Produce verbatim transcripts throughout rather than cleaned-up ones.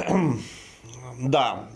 Да,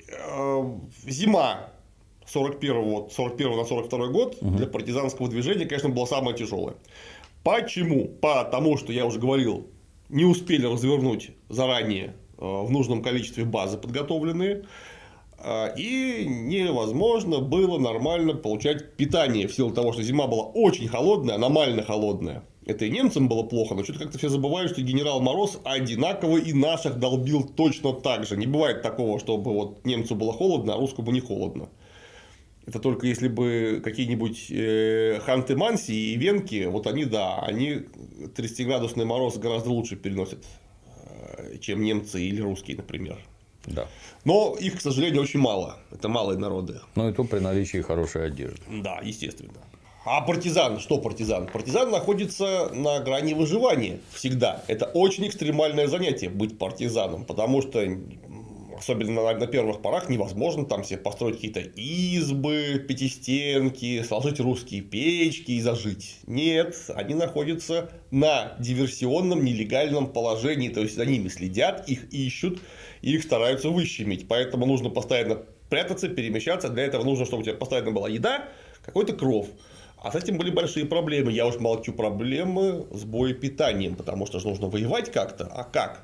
зима сорок первого, сорок первого на сорок второй год угу. для партизанского движения, конечно, была самая тяжелая. Почему? Потому что, я уже говорил, не успели развернуть заранее в нужном количестве базы подготовленные, и невозможно было нормально получать питание в силу того, что зима была очень холодная, аномально холодная. Это и немцам было плохо, но что-то как-то все забывают, что генерал Мороз одинаково и наших долбил точно так же. Не бывает такого, чтобы вот немцу было холодно, а русскому не холодно. Это только если бы какие-нибудь Ханты-Манси и Венки, вот они, да, они тридцатиградусный мороз гораздо лучше переносят, чем немцы или русские, например. Да. Но их, к сожалению, очень мало. Это малые народы. Ну и то при наличии хорошей одежды. Да, естественно. А партизан, что партизан? Партизан находится на грани выживания всегда. Это очень экстремальное занятие быть партизаном, потому что, особенно на первых порах, невозможно там себе построить какие-то избы, пятистенки, сложить русские печки и зажить. Нет, они находятся на диверсионном, нелегальном положении, то есть за ними следят, их ищут и их стараются выщемить. Поэтому нужно постоянно прятаться, перемещаться. Для этого нужно, чтобы у тебя постоянно была еда, какой-то кров. А с этим были большие проблемы. Я уж молчу проблемы с боепитанием, потому что же нужно воевать как-то. А как?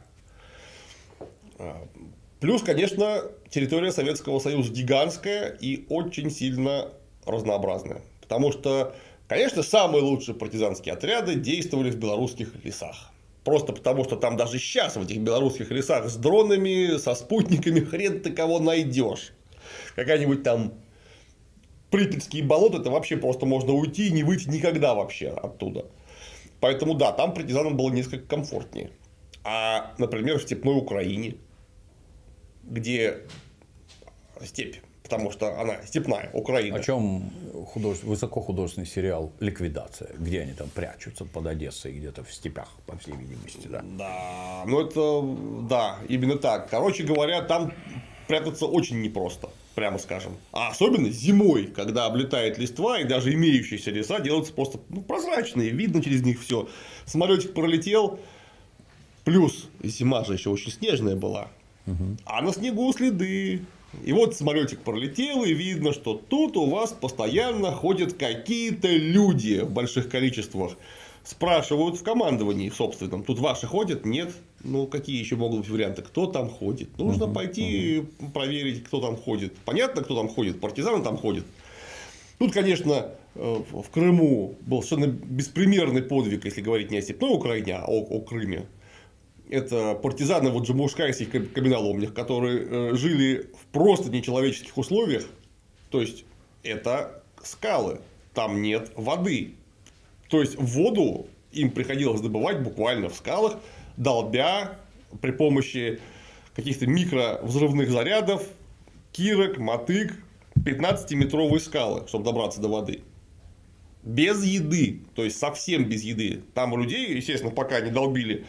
Плюс, конечно, территория Советского Союза гигантская и очень сильно разнообразная. Потому что, конечно, самые лучшие партизанские отряды действовали в белорусских лесах. Просто потому, что там даже сейчас в этих белорусских лесах с дронами, со спутниками хрен ты кого найдешь. Какая-нибудь там Припятские болота, это вообще просто можно уйти и не выйти никогда вообще оттуда. Поэтому да, там партизанам было несколько комфортнее. А, например, в степной Украине, где степь, потому что она степная Украина. О чем худож... высокохудожественный сериал «Ликвидация», где они там прячутся под Одессой, где-то в степях, по всей видимости, да. Да, ну это, да, именно так. Короче говоря, там прятаться очень непросто, прямо скажем. А особенно зимой, когда облетает листва, и даже имеющиеся леса делаются просто ну, прозрачные, видно через них все. Самолетик пролетел, плюс зима же еще очень снежная была, угу. а на снегу следы. И вот самолетик пролетел, и видно, что тут у вас постоянно ходят какие-то люди в больших количествах. Спрашивают в командовании собственном. Тут ваши ходят? Нет. Ну, какие еще могут быть варианты? Кто там ходит? Нужно uh-huh, пойти uh-huh. проверить, кто там ходит. Понятно, кто там ходит? Партизаны там ходят. Тут, конечно, в Крыму был совершенно беспримерный подвиг, если говорить не о степной Украине, а о, о Крыме. Это партизаны в джаммушкайских каменоломнях, которые жили в просто нечеловеческих условиях. То есть, это скалы. Там нет воды. То есть, воду им приходилось добывать буквально в скалах, долбя при помощи каких-то микровзрывных зарядов, кирок, мотык, пятнадцатиметровые скалы, чтобы добраться до воды. Без еды, то есть совсем без еды. Там у людей, естественно, пока не долбили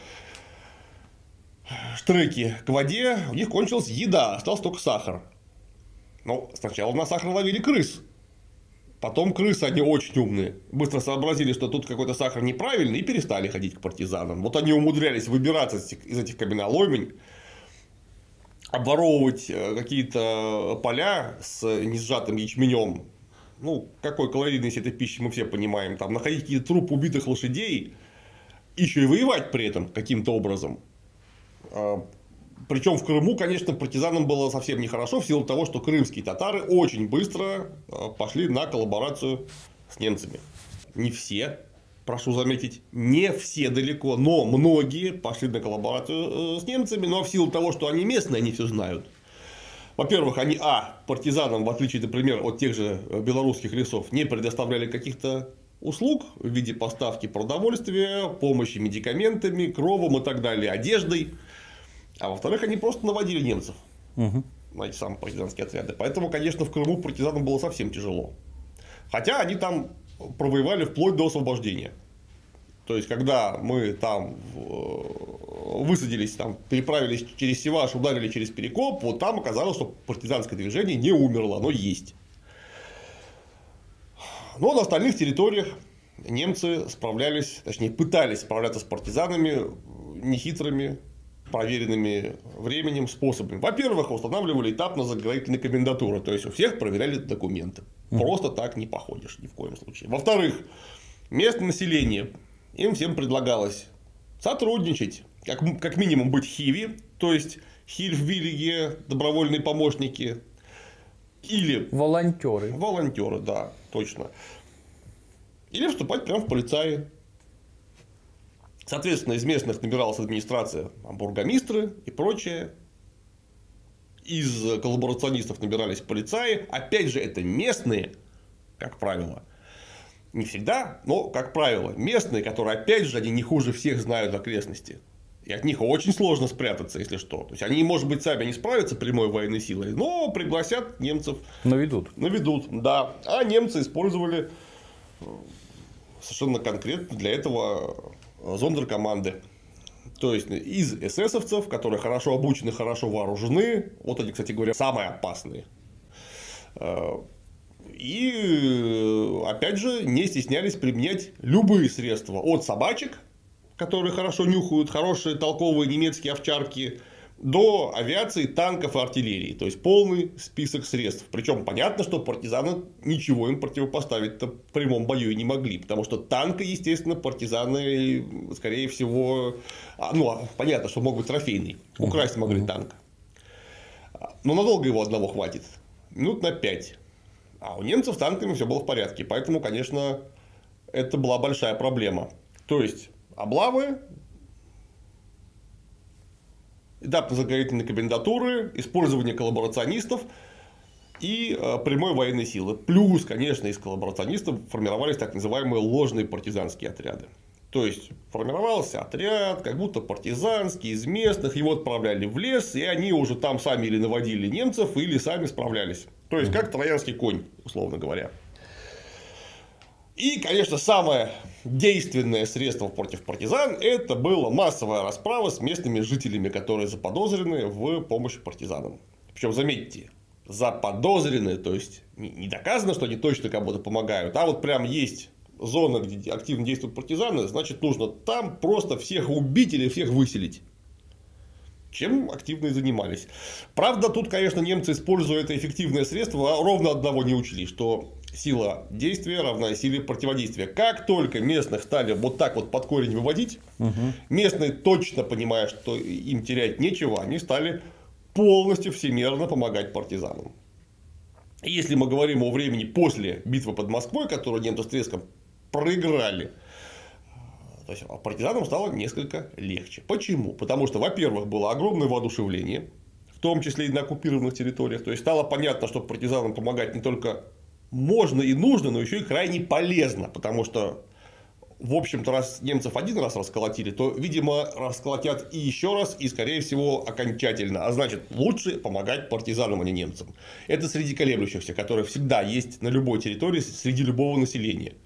штреки к воде, у них кончилась еда, остался только сахар. Ну, сначала на сахар ловили крыс. Потом крысы, они очень умные, быстро сообразили, что тут какой-то сахар неправильный, и перестали ходить к партизанам. Вот они умудрялись выбираться из этих каменоломен, обворовывать какие-то поля с несжатым ячменем. Ну, какой калорийность этой пищи мы все понимаем. Там находить какие-то трупы убитых лошадей, еще и воевать при этом каким-то образом. Причем в Крыму, конечно, партизанам было совсем нехорошо в силу того, что крымские татары очень быстро пошли на коллаборацию с немцами. Не все, прошу заметить, не все далеко, но многие пошли на коллаборацию с немцами, но в силу того, что они местные, они все знают. Во-первых, они, а, партизанам, в отличие, например, от тех же белорусских лесов, не предоставляли каких-то услуг в виде поставки продовольствия, помощи медикаментами, кровом и так далее, одеждой. А во-вторых, они просто наводили немцев угу. на эти самые партизанские отряды. Поэтому, конечно, в Крыму партизанам было совсем тяжело. Хотя они там провоевали вплоть до освобождения. То есть, когда мы там высадились, там, переправились через Севаш, ударили через Перекоп, вот там оказалось, что партизанское движение не умерло, оно есть. Но на остальных территориях немцы справлялись, точнее, пытались справляться с партизанами нехитрыми проверенными временем способами. Во-первых, устанавливали этапно-заградительные комендатуры, то есть у всех проверяли документы. Просто так не походишь ни в коем случае. Во-вторых, местное население, им всем предлагалось сотрудничать, как, как минимум быть хиви, то есть хильфвиллиге, добровольные помощники, или волонтеры. Волонтеры, да, точно. Или вступать прямо в полицаи. Соответственно, из местных набиралась администрация, бургомистры и прочее. Из коллаборационистов набирались полицаи. Опять же, это местные, как правило. Не всегда, но, как правило, местные, которые, опять же, они не хуже всех знают окрестности. И от них очень сложно спрятаться, если что. То есть, они, может быть, сами не справятся прямой военной силой, но пригласят немцев. Наведут. Наведут, да. А немцы использовали совершенно конкретно для этого зондеркоманды. То есть, из эсэсовцев, которые хорошо обучены, хорошо вооружены. Вот они, кстати говоря, самые опасные. И, опять же, не стеснялись применять любые средства. От собачек, которые хорошо нюхают, хорошие толковые немецкие овчарки, до авиации, танков и артиллерии. То есть, полный список средств. Причем, понятно, что партизаны ничего им противопоставить-то в прямом бою и не могли. Потому что танка, естественно, партизаны, скорее всего... Ну, понятно, что мог быть трофейный. Украсть могли uh-huh. танк. Но надолго его одного хватит. Минут на пять. А у немцев с танками все было в порядке. Поэтому, конечно, это была большая проблема. То есть, облавы, этапно-заградительные комендатуры, использование коллаборационистов и э, прямой военной силы. Плюс, конечно, из коллаборационистов формировались так называемые ложные партизанские отряды. То есть, формировался отряд, как будто партизанский, из местных, его отправляли в лес, и они уже там сами или наводили немцев, или сами справлялись. То есть, как троянский конь, условно говоря. И, конечно, самое действенное средство против партизан – это была массовая расправа с местными жителями, которые заподозрены в помощи партизанам. Причем, заметьте, заподозрены, то есть, не доказано, что они точно кому-то помогают, а вот прям есть зона, где активно действуют партизаны, значит, нужно там просто всех убить или всех выселить. Чем активно и занимались. Правда, тут, конечно, немцы, используя это эффективное средство, ровно одного не учли, что сила действия равна силе противодействия. Как только местных стали вот так вот под корень выводить, угу. местные, точно понимая, что им терять нечего, они стали полностью всемерно помогать партизанам. И если мы говорим о времени после битвы под Москвой, которую немцы с треском проиграли, то есть, партизанам стало несколько легче. Почему? Потому что, во-первых, было огромное воодушевление, в том числе и на оккупированных территориях. То есть, стало понятно, что партизанам помогать не только можно и нужно, но еще и крайне полезно. Потому что, в общем-то, раз немцев один раз расколотили, то, видимо, расколотят и еще раз, и, скорее всего, окончательно. А значит, лучше помогать партизанам, а не немцам. Это среди колеблющихся, которые всегда есть на любой территории, среди любого населения.